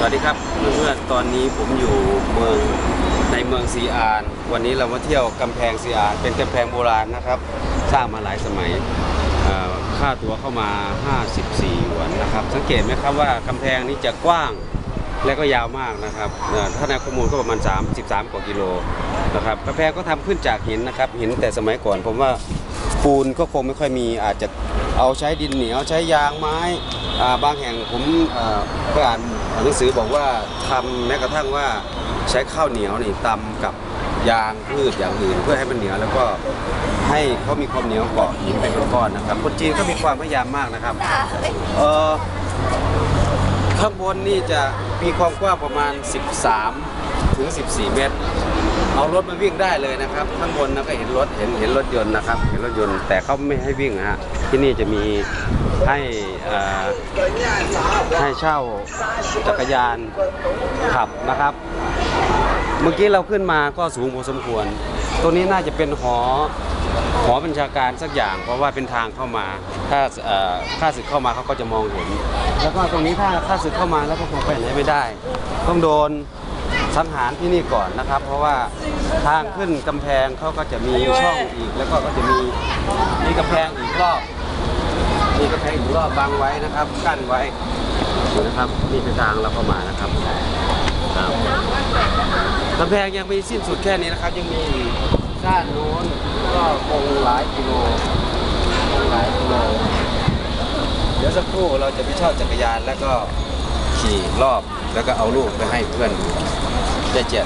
วัสดีครับเพื่อนๆตอนนี้ผมอยู่ในเมืองซีอานวันนี้เรามาเที่ยวกำแพงซีอานเป็นกำแพงโบราณนะครับสร้างมาหลายสมัยค่าตั๋วเข้ามา54หยวนนะครับสังเกตไหมครับว่ากำแพงนี้จะกว้างและก็ยาวมากนะครับถ้าในข้อมูลก็ประมาณ13กว่ากิโลนะครับกำแพงก็ทำขึ้นจากหินนะครับหินแต่สมัยก่อนผมว่าปูนก็คงไม่ค่อยมีอาจจะเอาใช้ดินเหนียวใช้ยางไม้บางแห่งผมก็อ่านหนังสือบอกว่าทำแม้กระทั่งว่าใช้ข้าวเหนียวนี่ตำกับยางพืชอย่างอื่นเพื่อให้มันเหนียวแล้วก็ให้เขามีความเหนียวเกาะหินเป็นก้อนๆนะครับคนจีนก็มีความพยายามมากนะครับข้างบนนี่จะมีความกว้างประมาณ13 ถึง 14 เมตรเอารถมาวิ่งได้เลยนะครับข้างบนนะก็เห็นรถยนต์นะครับเห็นรถยนต์แต่เขาไม่ให้วิ่งนะฮะที่นี่จะมีให้เช่าจักรยานขับนะครับเมื่อกี้เราขึ้นมาก็สูงพอสมควรตรงนี้น่าจะเป็นหอบัญชาการสักอย่างเพราะว่าเป็นทางเข้ามาถ้าข้าศึกเข้ามาเขาก็จะมองเห็นแล้วก็ตรงนี้ถ้าข้าศึกเข้ามาแล้วก็คงไปไหนไม่ได้ต้องโดนสังหารที่นี่ก่อนนะครับเพราะว่าทางขึ้นกำแพงเขาก็จะมีช่องอีกแล้วก็จะมีกำแพงอีกรอบบังไว้นะครับกั้นไว้นะครับนี่เป็นทางเราเข้ามานะครับกำแพงยังไม่สิ้นสุดแค่นี้นะครับยังมีด้านโน้นก็คงหลายกิโลเดี๋ยวสักครู่เราจะไปเช่าจักรยานแล้วก็ขี่รอบแล้วก็เอาลูกไปให้เพื่อนได้เจ็บ